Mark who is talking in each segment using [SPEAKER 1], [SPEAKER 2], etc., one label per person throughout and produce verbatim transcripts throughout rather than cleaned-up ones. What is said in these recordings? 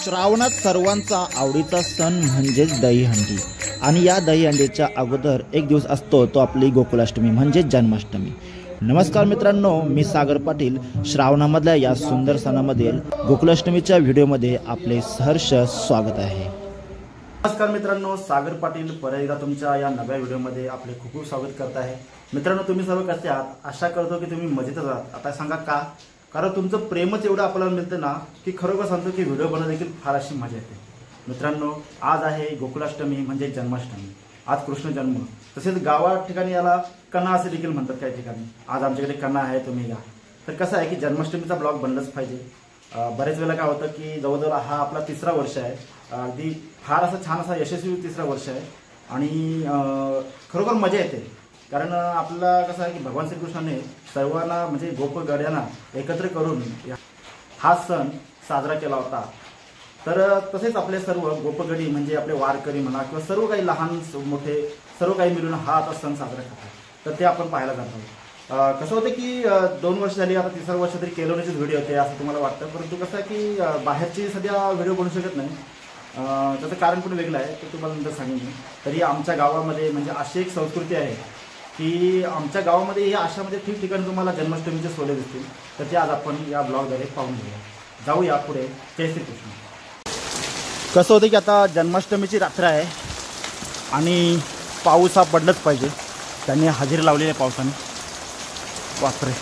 [SPEAKER 1] श्रावणात सर्वांचा आवडीचा सण म्हणजेच दहीहंडी आणि या दहीहंडीच्या अगोदर एक दिवस असतो तो आपली गोकुलाष्टमी म्हणजेच जन्माष्टमी। नमस्कार मित्रांनो, मी सागर पाटील श्रावणामधल्या या सुंदर सणामधील गोकुलाष्टमीच्या व्हिडिओमध्ये आपले सहर्ष स्वागत आहे। नमस्कार मित्रांनो, सागर पाटील परत एकदा तुमच्या या नव्या व्हिडिओमध्ये आपले खूप खूप स्वागत करत आहे। मित्रांनो, तुम्ही सर्व कसे आहात? आशा करतो की तुम्ही मजेतच आहात। आता सांगा का? कारण तुमचं प्रेमच एवढं आपल्याला मिळतं ना की खरोखर सांगतो की व्हिडिओ बनवणं देखील फार अशी मजा येते। मित्रांनो, आज आहे गोकुलाष्टमी म्हणजे जन्माष्टमी। आज कृष्ण जन्म, तसेच गावा ठिकाणी याला कना असे देखील म्हणतात काही ठिकाणी। आज आमच्याकडे कना आहे, तुम्ही या। तर कसं आहे की जन्माष्टमीचा ब्लॉग बनलाच पाहिजे। बरेच वेळेला काय होतं की जवळजवळ हा आपला तिसरा वर्ष आहे, अगदी फार असा छान असा यशस्वी तिसरा वर्ष आहे आणि खरोखर मजा येते। कारण आपल्याला कसं आहे की भगवान श्रीकृष्णाने सर्वांना म्हणजे गोपगड्यांना एकत्र करून हा सण साजरा केला होता। तर तसेच आपले सर्व गोपगडी म्हणजे आपले वारकरी म्हणा किंवा सर्व काही लहान मोठे सर्व काही मिळून हा आता सण साजरा करतात। तर ते आपण पाहायला जातो। कसं होतं की दोन वर्ष झाली, आता तिसरं वर्ष तरी केलोनीचेच व्हिडिओ होते असं तुम्हाला वाटतं, परंतु कसं आहे की बाहेरची सध्या व्हिडिओ बनवू शकत नाही। त्याचं कारण पण वेगळं आहे, ते तुम्हाला नंतर सांगेन मी। तरी आमच्या गावामध्ये म्हणजे अशी एक संस्कृती आहे की आमच्या गावामध्ये या अशामध्ये ठिकठिकाणी तुम्हाला जन्माष्टमीचे सोहळे दिसतील। तर ते आज आपण या ब्लॉगद्वारे पाहून घेऊया। जाऊया पुढे। जय श्रीकृष्ण। कसं होतं की आता जन्माष्टमीची रात्र आहे आणि पाऊस हा पडलाच पाहिजे, त्यांनी हजेरी लावलेली आहे पावसाने। वापरे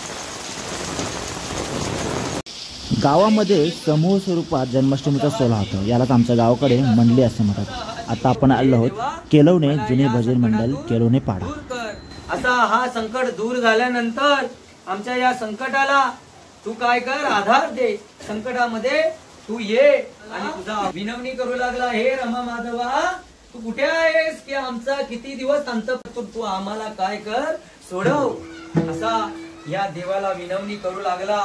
[SPEAKER 1] गावामध्ये समूह स्वरूपात जन्माष्टमीचा सोहळा होतो, यालाच आमच्या गावाकडे मंडली असे म्हणतात। आता आपण आलो आहोत केलवणे जुने भजन मंडळ केलवणे पाडा।
[SPEAKER 2] आता हा संकट दूर झाल्यानंतर आमच्या या संकटाला तू काय कर, आधार दे। संकटामध्ये तू ये आणि तुझा विनवणी करू लागला, हे रमा माधवा तू कुठे आहेस की आमचा किती दिवस अंत तू आम्हाला काय कर सोडव, असा या देवाला विनवणी करू लागला।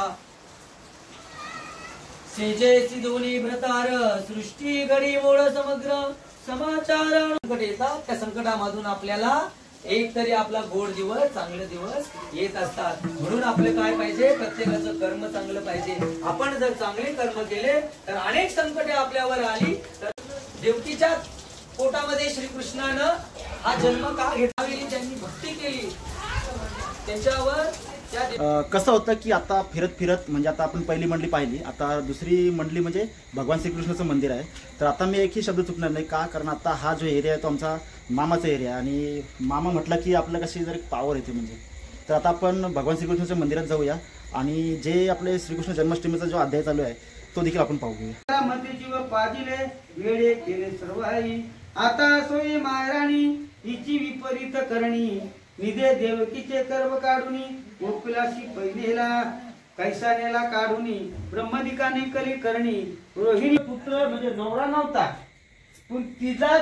[SPEAKER 2] सेजेसी दोन्ही भ्रतार सृष्टी घडी मोड समग्र समाचार संकट येतात, त्या संकटामधून आपल्याला एक तरी आपला गोड दिवस चांगले दिवस येत असतात। म्हणून आपले काय पाहिजे, प्रत्येकाचं कर्म चांगलं पाहिजे। आपण जर चांगले कर्म केले तर अनेक संकटे आपल्यावर आली तर देवकीच्या पोटामध्ये श्रीकृष्णानं हा जन्म का घेतला, त्यांनी भक्ती केली त्यांच्यावर।
[SPEAKER 1] कसं होतं की आता फिरत फिरत म्हणजे आता आपण पहिली मंडली पाहिली, आता दुसरी मंडली म्हणजे भगवान श्रीकृष्णाचं मंदिर आहे। तर आता मी एकही शब्द चुकणार नाही का, कारण आता हा जो एरिया आहे तो आमचा मामाचा एरिया आहे आणि मामा म्हटलं की आपलं कशी जर पॉवर येते म्हणजे। तर आता आपण भगवान श्रीकृष्णाच्या मंदिरात जाऊया आणि जे आपले श्रीकृष्ण जन्माष्टमीचा जो अध्याय चालू आहे तो देखील आपण पाहू घेऊया।
[SPEAKER 3] जीव पाजिले वेळे केले सर्वाई, आता सोयी मायराणी हिची विपरीत करणी, निधे देवकीचे कर्म काढुनी गोकुलाशी पहिलेला कैसानेला काढुनी, ब्रह्मदिकाने कली करणी, रोहिणी पुत्र म्हणजे नवरा नव्हता पण तिचा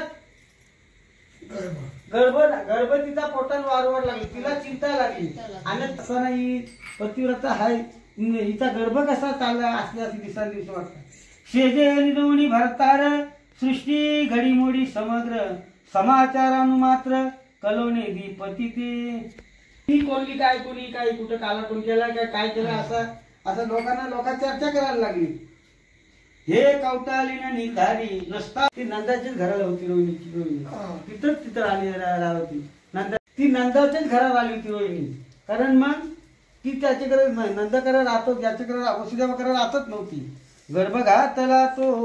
[SPEAKER 3] गर्भ गर्भ तिचा पोटात वारंवार लागली, तिला चिंता लागली आणि तसा ही पतिव्रता हाय, हिचा गर्भ कसा चालला असल्यास दिवसा दिवस वाटत। शेजे निदवणी भरतार सृष्टी घडीमोडी समग्र, समाचारानु मात्र कलवणे दीपती ते ती कोणली काय कोणी काय कुठं काला कोण केला काय काय केलं असं असं लोकांना लोका चर्चा करायला लागली। हे कौटालीने निर्धारी नसता ती नंदाच्याच घराला होती रोहिणीची, रोहिणी तिथंच तिथं आली होती नंदा, ती नंदाच्याच घराला आली होती रोहिणी। कारण मग ती त्याच्याकडे नंदाकडे राहतो, ज्याच्याकडे वसुदेवाकडे राहतच नव्हती। गर्भघातला तो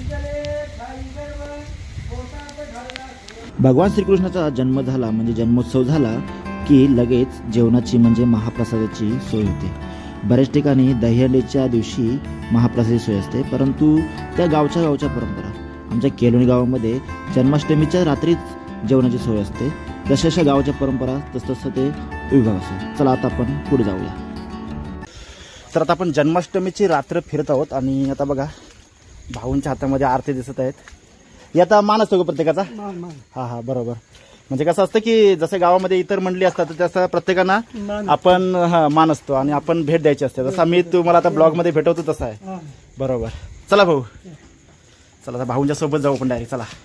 [SPEAKER 1] भगवान श्रीकृष्णाचा जन्म झाला म्हणजे जन्मोत्सव झाला की लगेच जेवणाची म्हणजे महाप्रसादाची सोय होते। बऱ्याच ठिकाणी दहीहंडीच्या दिवशी महाप्रसादाची सोय असते, परंतु त्या गावच्या गावच्या परंपरा। आमच्या केलोणी गावामध्ये जन्माष्टमीच्या रात्रीच जेवणाची सोय असते, जशा गावाच्या परंपरा तस तसं ते विभाग असतो। चला आता आपण पुढे जाऊया। तर आता आपण जन्माष्टमीची रात्र फिरत आहोत आणि आता बघा भाऊंच्या हातामध्ये आरती दिसत आहेत। आता मान असतो का प्रत्येकाचा? हा हा बरोबर। म्हणजे कसं असतं की जसं गावामध्ये इतर मंडळी असतात तर तसं प्रत्येकांना आपण हा मान असतो आणि आपण भेट द्यायची असते। जसं मी तुम्हाला आता ब्लॉग मध्ये भेटवतो तसं आहे, बरोबर। चला भाऊ, चला आता भाऊंच्या सोबत जाऊ आपण डायरेक्ट। चला।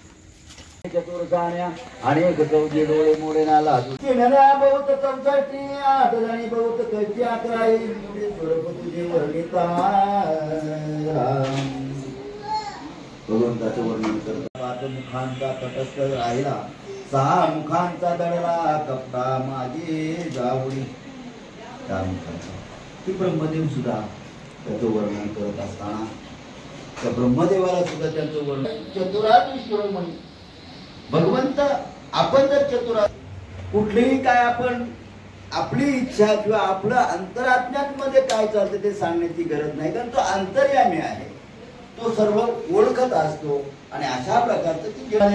[SPEAKER 4] अनेक चौघे डोळे मोडे नाला बहुत चौथी आठ जणी बहुत कैची अकराई तुझे वर्णिता भगवंताचे वर्णन करतात. पाच मुखांचा तटस्थ राहिला, सहा मुखांचा दडला, कपडा माझे जावळी. त्या मुखांचा की ब्रह्मदेव सुद्धा त्याचं वर्णन करत असताना त्या ब्रह्मदेवाला सुद्धा त्यांचं वर्णन चतुरात शिरोमणी भगवंत. आपण जर चतुरा कुठलीही काय आपण आपली इच्छा किंवा आपलं अंतराज्ञामध्ये काय चालतं ते सांगण्याची गरज नाही, कारण तो अंतर्यामी आहे, तो सर्व ओळखत असतो. आणि अशा प्रकारचं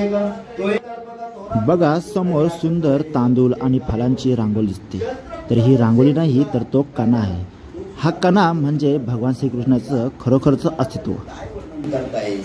[SPEAKER 4] तो
[SPEAKER 1] बघा समोर सुंदर तांदूळ आणि फलांची रांगोळी दिसते. तर ही रांगोळी नाही तर तो कणा आहे. हा कणा म्हणजे भगवान श्रीकृष्णाचं खरोखरचं अस्तित्व.
[SPEAKER 4] करता येईल.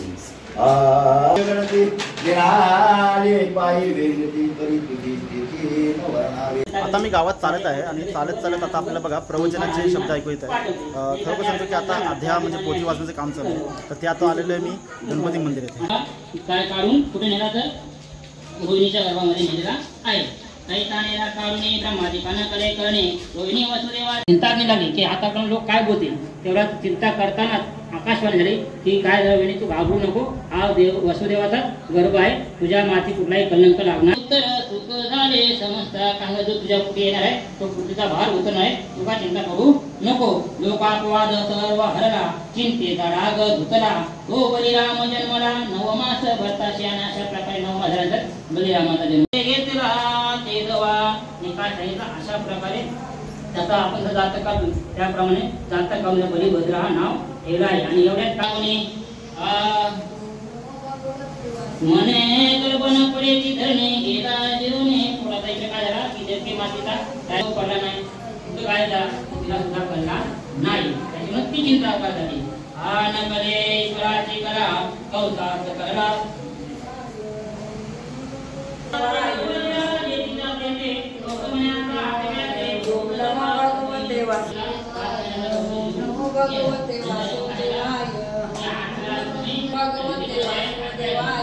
[SPEAKER 1] आता मी गावात चालत आहे आणि चालत चालत आता आपल्याला बघा प्रवचनाचे शब्द ऐकू येत आहे. खरोखर सांगतो की आता अध्या म्हणजे पोथी वाचण्याचं काम चालू आहे. तर ते आता आलेलं आहे मी गणपती मंदिर येथे.
[SPEAKER 5] काय काढून कुठे नेला तर रोहिणीच्या गर्भामध्ये नेलेला आहे. कैतानेला काढून ब्रह्मादिकांकडे करणे रोहिणी वसुदेवा चिंता नाही लागली की आता पण लोक काय बोलतील. तेवढा चिंता करताना आकाशवाणी झाली की काय रोहिणी तू घाबरू नको, हा देव वसुदेवाचा गर्भ आहे, तुझ्या माती कुठलाही कलंक लागणार. उत्तर सुख झाले समजता कांगा जो तुझ्या पुढे येणार आहे तो पुढचा भार होत नाही, तुका चिंता करू नको. लोकापवाद सर्व हरला, चिंतेचा राग धुतला, तो बलिराम जन्मला, नवमास भरताशी आणि अशा प्रकारे नऊ झाल्यानंतर बलिरामाचा जन्म घेतला. ते दवा निकाल सांगितला. अशा प्रकारे त्याचा आपण जर जातक काढू त्याप्रमाणे जातक काढून बलिभद्र हा नाव ठेवलं आहे. आणि एवढ्याच काढून मने गर्भन पडेची धरणे गेला जिरोने. थोडासा इकडे काय झाला की देवकी मातीचा काय पडला नाही, कुठं काय झाला तिला सुद्धा कळला नाही. त्याच्यामुळे ती चिंता का झाली. हा न करे ईश्वराची करा कौतार्थ करला.
[SPEAKER 6] भगवते वासुदेवाय भगवते वासुदेवाय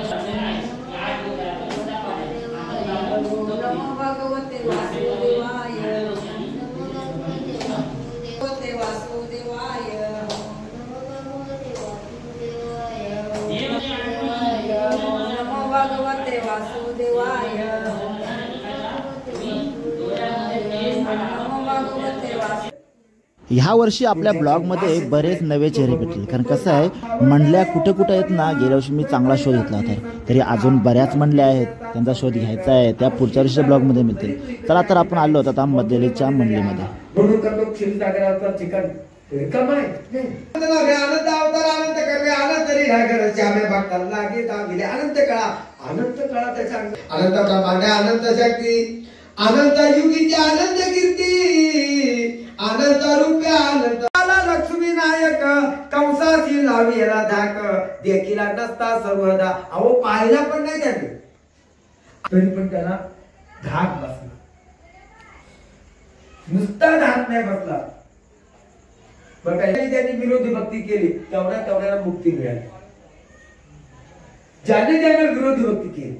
[SPEAKER 6] नमो भगवते वासुदेवाय भगवते वासुदेवाय नमो भगवते वासुदेवाय नमो भगवते वासुदेवाय.
[SPEAKER 1] ह्या वर्षी आपल्या ब्लॉगमध्ये बरेच नवे चेहरे भेटले. कारण कसं आहे मंडल्या कुठे कुठे आहेत ना, गेल्या वर्षी मी चांगला शोध घेतला होता, तरी अजून बऱ्याच मंडल्या आहेत, त्यांचा शोध घ्यायचा आहे, त्या पुढच्या वर्षीच्या ब्लॉगमध्ये मिळतील. चला तर आपण आलो होतो आता मध्यलीच्या मंडलीमध्ये.
[SPEAKER 3] आनंद अवतार आनंद करवे आनंद तरी ह्या श्यामे भक्तांना लागे दागिले अनंत कळा अनंत कळा त्याच्या अनंत ब्रह्मांड अनंत शक्ती अनंत युगीची आनंद कीर्ती अनंत रूपे अनंत लक्ष्मी नायक कंसाची लावीला धाक देखील नसता सर्वदा. अहो पाहिला पण नाही त्याने, तरी पण त्याला धाक बसला. नुसता धाक नाही बसला बरं का. ज्यांनी विरोधी भक्ती केली तेवढ्या तेवढ्याला मुक्ती मिळाली. ज्याने ज्याने विरोधी भक्ती केली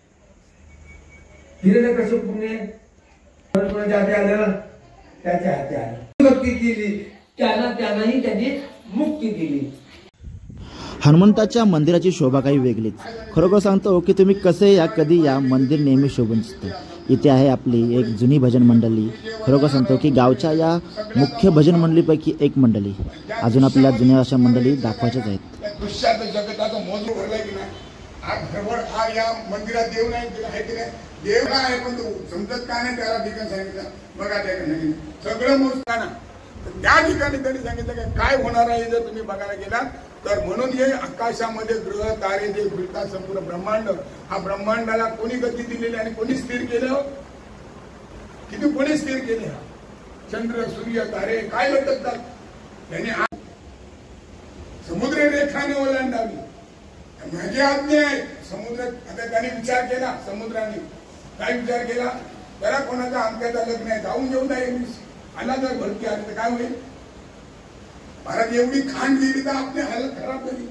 [SPEAKER 3] हिरण्यकश्यपूने ज्याच्या आलं त्याच्या हाती आलं भक्ती केली त्यांना त्यांनाही त्यांनी मुक्ती दिली.
[SPEAKER 1] हनुमंताच्या मंदिराची शोभा काही वेगळीच. खरोखर सांगतो की तुम्ही कसे या कधी या मंदिर नेहमी शोभून दिसतं. इथे आहे आपली एक जुनी भजन मंडळी. खरोखर सांगतो की गावच्या या मुख्य भजन मंडळीपैकी एक मंडळी. अजून आपल्याला जुन्या अशा मंडळी दाखवायच्याच आहेत.
[SPEAKER 7] दृश्याचं जगताचं मोजू भरलंय की नाही. हा घरभर हा या मंदिरात देव नाही आहे की नाही, देव काय आहे पण तो समजत का नाही त्याला ठिकाण सांगितलं. बघा त्या ठिकाणी सगळं मोजताना त्या ठिकाणी त्यांनी सांगितलं की काय होणार आहे जर तुम्ही बघायला गेलात तर. म्हणून हे आकाशामध्ये ग्रह तारे जे फिरतात संपूर्ण ब्रह्मांड, हा ब्रह्मांडाला कोणी गती दिलेली आणि कोणी स्थिर केलं, किती कोणी स्थिर केले. हा चंद्र सूर्य तारे काय लटकतात त्यांनी समुद्र रेखाने ओलांडावी माझी आज्ञा आहे. समुद्र आता त्यांनी विचार केला, समुद्राने काय विचार केला, जरा कोणाचा अंत्याचा लग्न आहे जाऊन येऊ नये, आला जर भरती आली तर काय होईल. महाराज एवढी खांड गेली तर आपली हालत खराब झाली.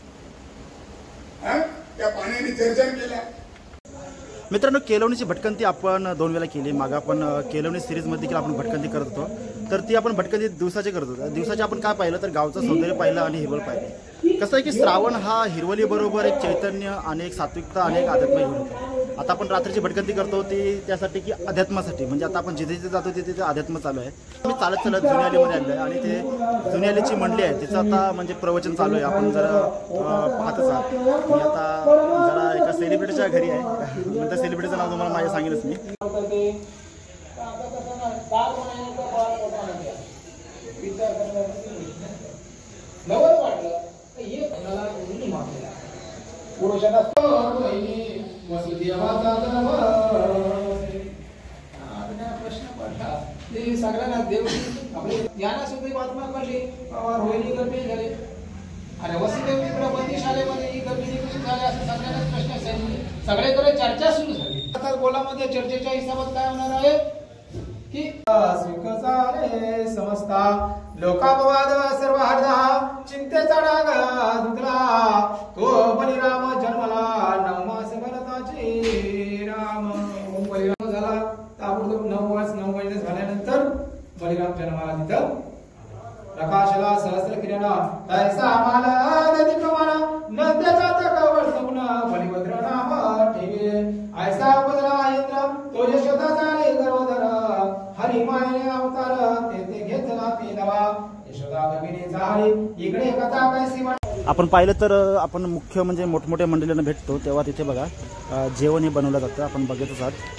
[SPEAKER 7] त्या पाण्याने चर्चा केला.
[SPEAKER 1] मित्रांनो केलवणीची भटकंती आपण दोन वेळा केली. मागं आपण केलवणी सिरीजमध्ये देखील आपण भटकंती करत होतो. तर ती आपण भटकंती दिवसाची करत होतो. दिवसाचे आपण काय पाहिलं तर गावचं सौंदर्य पाहिलं आणि हिरवळ पाहिलं. कसं आहे की श्रावण हा हिरवली बरोबर एक चैतन्य आणि एक सात्विकता आणि एक अध्यात्म घेऊन येतो. आता आपण रात्रीची भटकंती करतो ती त्यासाठी की अध्यात्मासाठी, म्हणजे आता आपण जिथे जिथे जातो तिथे तिथे अध्यात्म चालू आहे. मी चालत चालत जुन्यालीमध्ये आलो आहे आणि ते जुन्यालीची मंडळी आहे तिचं आता म्हणजे प्रवचन चालू आहे. आपण जरा पाहतच आहात. मी आता जरा एका सेलिब्रिटीच्या घरी आहे. नंतर सेलिब्रिटीचं नाव तुम्हाला माझ्या सांगेलच मी.
[SPEAKER 3] प्रश्न पडला ते सगळ्यांना देव आपले ज्ञाना सुद्धा बातम्या पडली रोहिणी गर्भिणी झाले. अरे वसुदेव प्रबंधी शाळेमध्ये ही गर्भिणी कशी झाली असं सगळ्यांना प्रश्न सगळीकडे चर्चा सुरू झाली. आता गोलामध्ये चर्चेच्या हिसाबात काय होणार आहे की सुखसारे समजता लोकापवाद सर्व हरदा चिंतेचा डाग धुतला तो बलिराम जन्मला नवमास भरताची राम. बलिराम झाला ताबडतोब नऊ वर्ष नऊ महिने झाल्यानंतर बलिराम जन्माला तिथं प्रकाशला सहस्र किरणा तैसा माला नदी प्रमाणा नद्याचा तकावर सगुण बलिभद्र नाम ठेवे ऐसा उपद्रा इंद्र तो यशोदाचा रे गर्वधर हरी माये अवतार ते ते घेतला ती नवा यशोदा गर्भिणी झाली. इकडे कथा कैसी
[SPEAKER 1] आपण पाहिलं तर आपण मुख्य म्हणजे मोठमोठ्या मंडळींना भेटतो तेव्हा तिथे बघा जेवण हे बनवलं जातं. आपण बघतच आहात.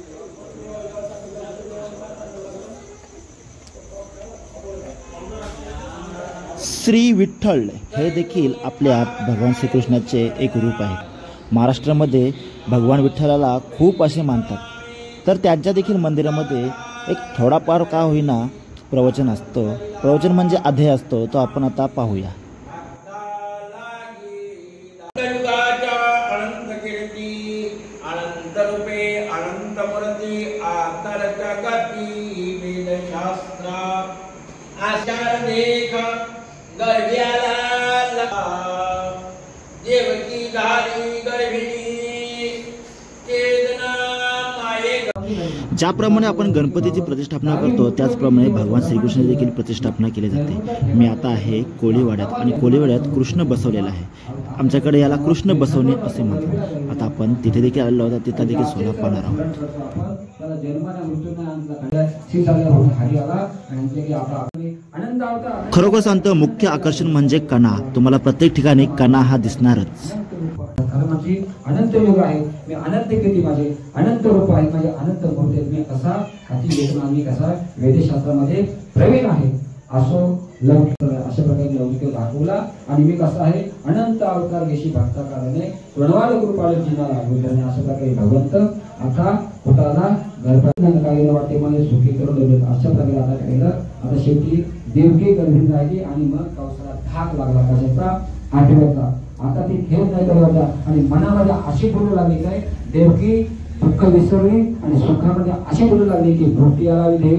[SPEAKER 1] श्री विठ्ठल हे देखील आपल्या भगवान श्रीकृष्णाचे एक रूप आहे. महाराष्ट्रामध्ये भगवान विठ्ठलाला खूप असे मानतात. तर त्यांच्या देखील मंदिरामध्ये एक थोडाफार का होईना प्रवचन असतं. प्रवचन म्हणजे अध्याय असतो. तो आपण आता पाहूया.
[SPEAKER 8] अनंत कीर्ती अनंत रूपे अनंत मूर्ती आतर जगती वेदशास्त्र आचार देख गर्भ्याला देवकी झाली गर्भिणी चेतना माये.
[SPEAKER 1] ज्याप्रमाणे आपण गणपतीची प्रतिष्ठापना करतो त्याचप्रमाणे भगवान श्रीकृष्णाची देखील प्रतिष्ठापना केली जाते. मी आता आहे कोळीवाड्यात आणि कोळीवाड्यात कृष्ण बसवलेला आहे. आमच्याकडे याला कृष्ण बसवणे असे म्हणतात. आता आपण तिथे देखील आलेलो आहोत. तिथे देखील सोला पाहणार आहोत. खरोखर सांगतो मुख्य आकर्षण म्हणजे कणा. तुम्हाला प्रत्येक ठिकाणी कणा हा दिसणारच.
[SPEAKER 9] माझी अनंत योग आहे. मी अनंत कीर्ती माझे अनंत रूप आहे. माझे अनंत मूर्ती मी कसा हाती घेतला मी कसा वेदशास्त्रामध्ये प्रवीण आहे असो लौकिक अशा प्रकारे लौकिक दाखवला. आणि मी कसा आहे अनंत अवतार घेशी भक्ता कारणे ऋणवाल कृपाला जिना लागू करणे अशा प्रकारे भगवंत आता पोटाला गर्भात काही वाटते मला सुखी करून देत अशा प्रकारे आता केलं. आता शेवटी देवकी गर्भिणी राहिली आणि मग कौशला धाक लागला कशाचा आठवता. आता ती खेळ नाही करायचा आणि मनामध्ये अशी बोलू लागली काय देवकी दुःख विसरली आणि सुखामध्ये अशी बोलू लागली की भोटी आला.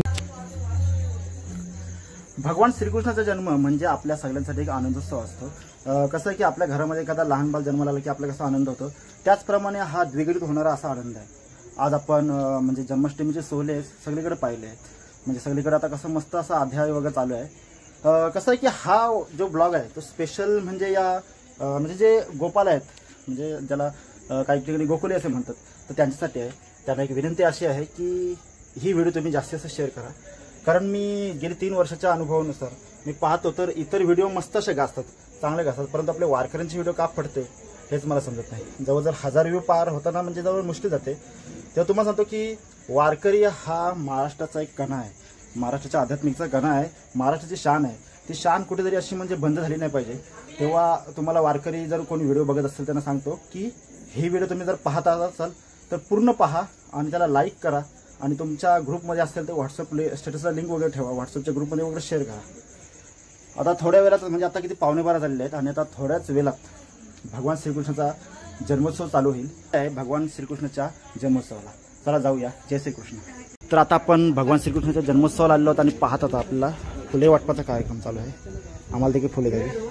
[SPEAKER 1] भगवान श्रीकृष्णाचा जन्म म्हणजे आपल्या सगळ्यांसाठी एक आनंदोत्सव असतो. कसं आहे की आपल्या घरामध्ये एखादा लहान बाल जन्माला आला की आपल्याला कसा आनंद होतो त्याचप्रमाणे हा द्विगुणित होणारा असा आनंद आहे. आज आपण म्हणजे जन्माष्टमीचे सोहळे सगळीकडे पाहिले आहेत. म्हणजे सगळीकडे आता कसं मस्त असा अध्याय वगैरे चालू आहे. कसं आहे की हा जो ब्लॉग आहे तो स्पेशल म्हणजे या म्हणजे जे गोपाल आहेत म्हणजे ज्याला काही ठिकाणी गोकुले असे म्हणतात तर त्यांच्यासाठी आहे. त्यांना एक विनंती अशी आहे की ही व्हिडिओ तुम्ही जास्तीत जास्त शेअर करा. कारण मी गेली तीन वर्षाच्या अनुभवानुसार मी पाहतो तर इतर व्हिडिओ मस्त असे गाजतात चांगले गाजतात परंतु आपल्या वारकऱ्यांची व्हिडिओ का पडते हेच मला समजत नाही. जवळजवळ हजार व्ह्यू पार होताना म्हणजे जवळ मुश्किल जाते. तेव्हा तुम्हाला सांगतो की वारकरी हा महाराष्ट्राचा एक कणा आहे. महाराष्ट्राच्या आध्यात्मिकचा कणा आहे. महाराष्ट्राची शान आहे. ती शान कुठेतरी अशी म्हणजे बंद झाली नाही पाहिजे. तेव्हा तुम्हाला वारकरी जर कोणी व्हिडिओ बघत असेल त्यांना सांगतो की ही व्हिडिओ तुम्ही जर पाहता असाल तर पूर्ण पहा आणि त्याला लाईक करा आणि तुमच्या ग्रुपमध्ये असेल तर व्हॉट्सअप स्टेटसला लिंक वगैरे ठेवा. व्हॉट्सअपच्या ग्रुपमध्ये वगैरे शेअर करा. आता थोड्या वेळात म्हणजे आता किती पावणे बारा झालेले आहेत आणि आता थोड्याच वेळात भगवान श्रीकृष्णाचा जन्मोत्सव चालू होईल. आहे भगवान श्रीकृष्णाच्या जन्मोत्सवाला. चला जाऊया. जय श्रीकृष्ण. तर आता आपण भगवान श्रीकृष्णाच्या जन्मोत्सवाला आलेलो आहोत आणि पाहत आता आपल्याला फुले वाटपाचा कार्यक्रम चालू आहे. आम्हाला देखील फुले द्यावी.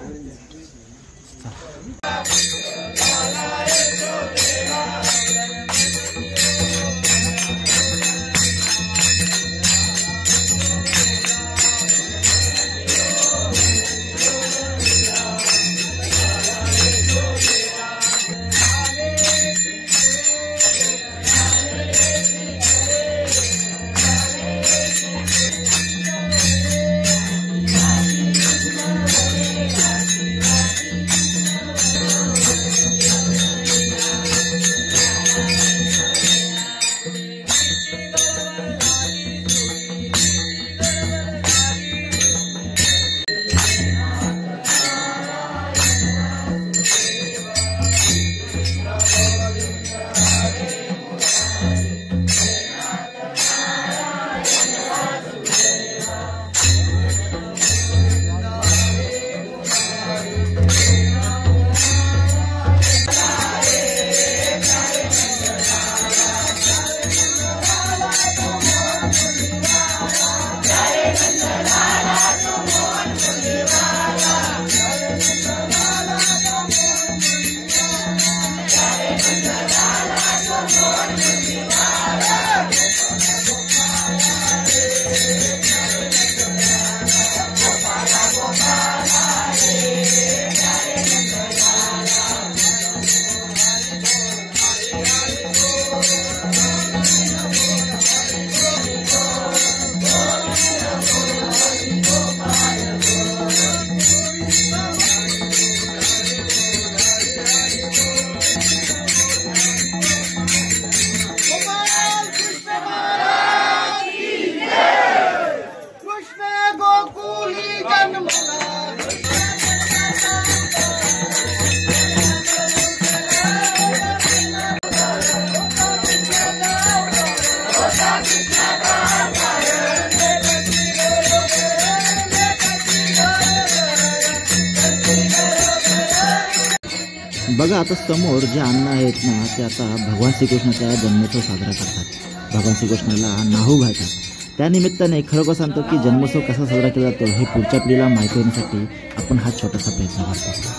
[SPEAKER 1] बघा आता समोर जे अन्न आहेत ना ते आता भगवान श्रीकृष्णाचा जन्मोत्सव साजरा करतात. भगवान श्रीकृष्णाला नाहू घालतात. त्यानिमित्ताने खरोखर सांगतो की जन्मोत्सव कसा साजरा केला जातो हे पुढच्या पिढीला माहिती होण्यासाठी आपण हा छोटासा प्रयत्न करतो.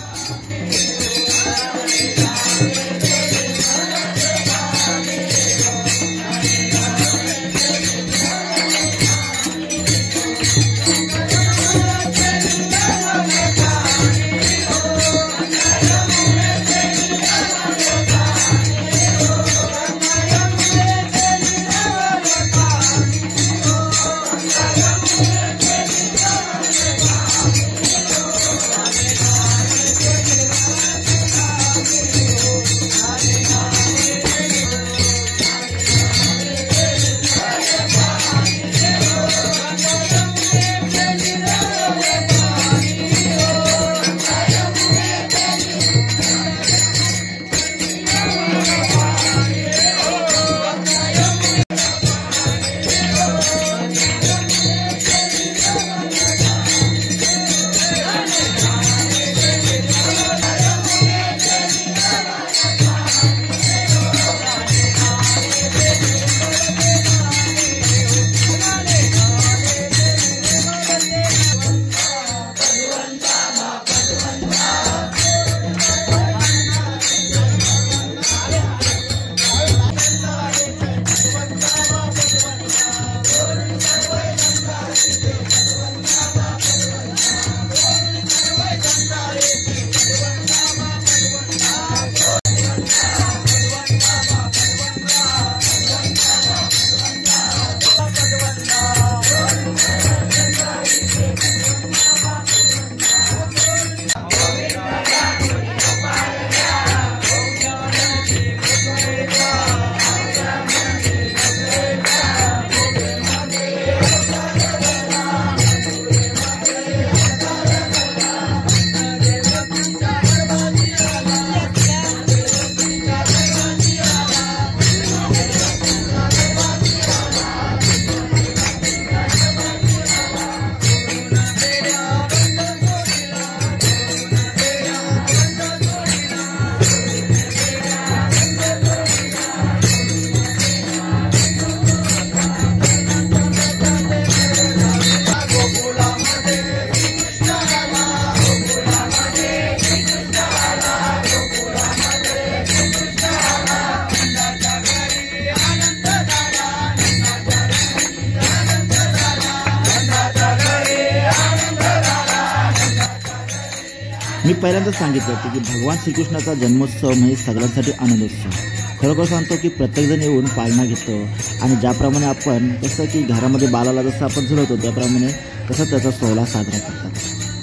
[SPEAKER 1] मी पहिल्यांदाच सांगितलं होतं की भगवान श्रीकृष्णाचा जन्मोत्सव म्हणजे सगळ्यांसाठी आनंदोत्सव. खरोखर सांगतो की प्रत्येकजण येऊन पाळणा घेतो आणि ज्याप्रमाणे आपण कसं की घरामध्ये बालाला जसं आपण झुलवतो त्याप्रमाणे तसं त्याचा सोहळा साजरा करतात.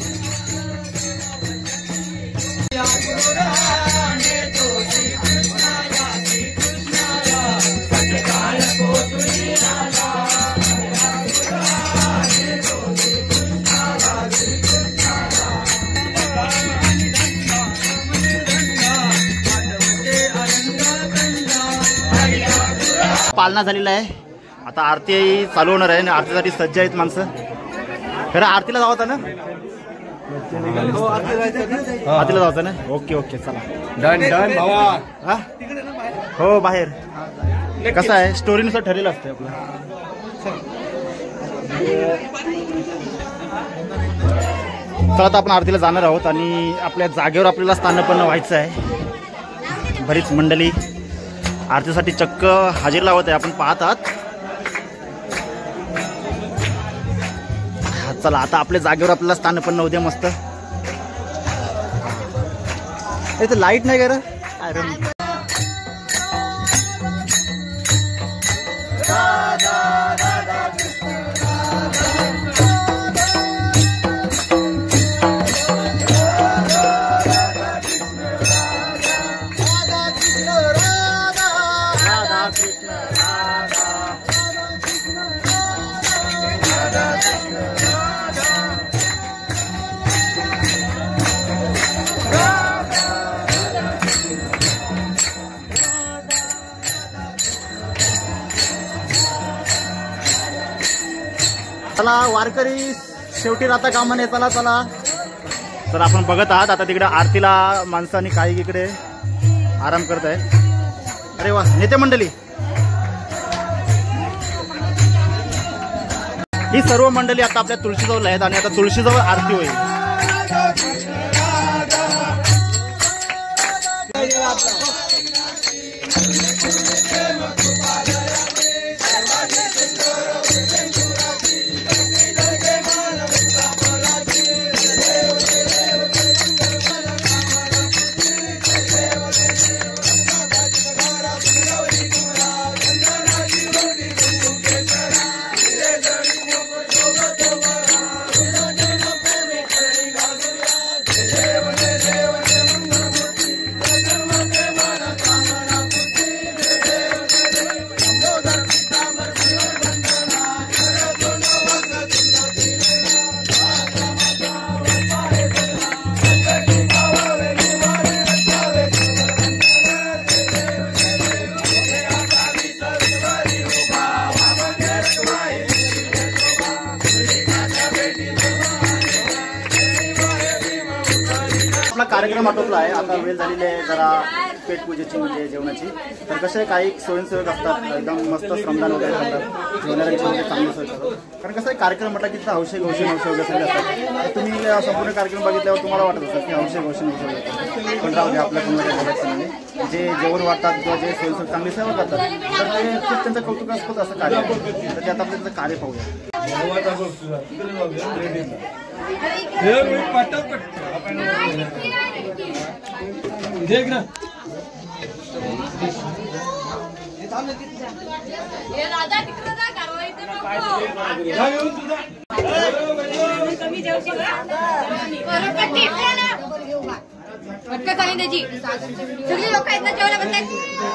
[SPEAKER 10] पालना झालेला आहे. आता आरती चालू होणार आहे आणि आरतीसाठी सज्ज आहेत माणसं. खरं आरतीला जावं ना, आरतीला जावं ना. ओके ओके चला
[SPEAKER 7] डन डन भावा.
[SPEAKER 10] हा हो बाहेर कसं आहे स्टोरीनुसार ठरलेलं असतं आपलं. तर आता आपण आरतीला जाणार आहोत आणि आपल्या जागेवर आपल्याला स्थानपन्न व्हायचं आहे. बरीच मंडळी आरतीसाठी चक्क हजेरी लावत आहे, आपण पाहत आहात. चला आता आपल्या जागेवर आपल्याला स्थानपन्न होऊ द्या मस्त. इथं लाईट नाही का रे? चला वारकरी शेवटी राहता कामा नये. चला चला तर आपण बघत आहात आता तिकडे आरतीला माणसं आणि काही इकडे आराम करत आहेत. अरे वा, नेते मंडळी, ही सर्व मंडळी आता आपल्या तुळशीजवळ आहेत आणि आता तुळशीजवळ आरती होईल. आपला कार्यक्रम आटोपला आहे. आता वेळ झालेली आहे जरा पेटपूजेची म्हणजे जेवणाची. तर कसे काही स्वयंसेवक असतात एकदम मस्त श्रमदान वगैरे करतात, जेवणाची वगैरे चांगली सोय करतात. कारण कसं आहे कार्यक्रम म्हटलं की हौशे घौशे नवशे वगैरे सगळे असतात. तर तुम्ही संपूर्ण कार्यक्रम बघितल्यावर तुम्हाला वाटत असतात की हौशे घौशे नवशे वगैरे पण राहू दे, आपल्या कोणाला बोलायचं नाही. जे जेवण वाटतात किंवा जे स्वयंसेवक चांगली सेवा करतात तर ते खूप त्यांचं कौतुकास्पद असं कार्य आहे. तर त्यात आपण त्यांचं कार्य पाहूया.
[SPEAKER 6] सगळी लोक आहेत ना जेवढ्या बसतात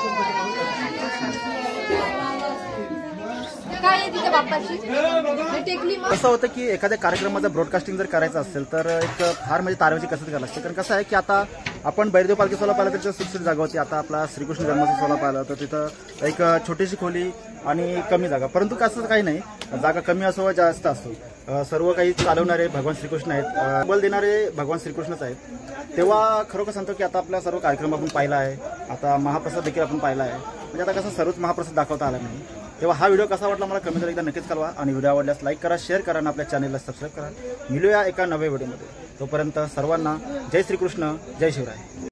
[SPEAKER 10] कसं होतं की एखाद्या कार्यक्रमाचं ब्रॉडकास्टिंग जर करायचं असेल तर एक फार म्हणजे तारवाची कसरत करायला लागते. कारण कसं आहे की आता आपण बैरदेव पालखी सोहळा पाहिला तर सुटसुट जागा होती. आता आपला श्रीकृष्ण जन्माचा सोहळा पाहिला तर तिथं एक छोटीशी खोली आणि कमी जागा. परंतु कसं काही नाही, जागा कमी असो वा जास्त असो, सर्व काही चालवणारे भगवान श्रीकृष्ण आहेत, बल देणारे भगवान श्रीकृष्णच आहेत. तेव्हा खरोखर सांगतो की आता आपला सर्व कार्यक्रम आपण पाहिला आहे. आता महाप्रसाद देखील आपण पाहिला आहे. म्हणजे आता कसं सर्वच महाप्रसाद दाखवता आला नाही. तेव्हा हा व्हिडिओ कसा वाटला मला कमेंट एकदा नक्कीच कळवा आणि व्हिडिओ आवडल्यास लाईक करा, शेअर करा आणि आपल्या चॅनलला सबस्क्राईब करा. मिळूया एका नव्या व्हिडिओमध्ये. तोपर्यंत सर्वांना जय श्रीकृष्ण, जय शिवराय.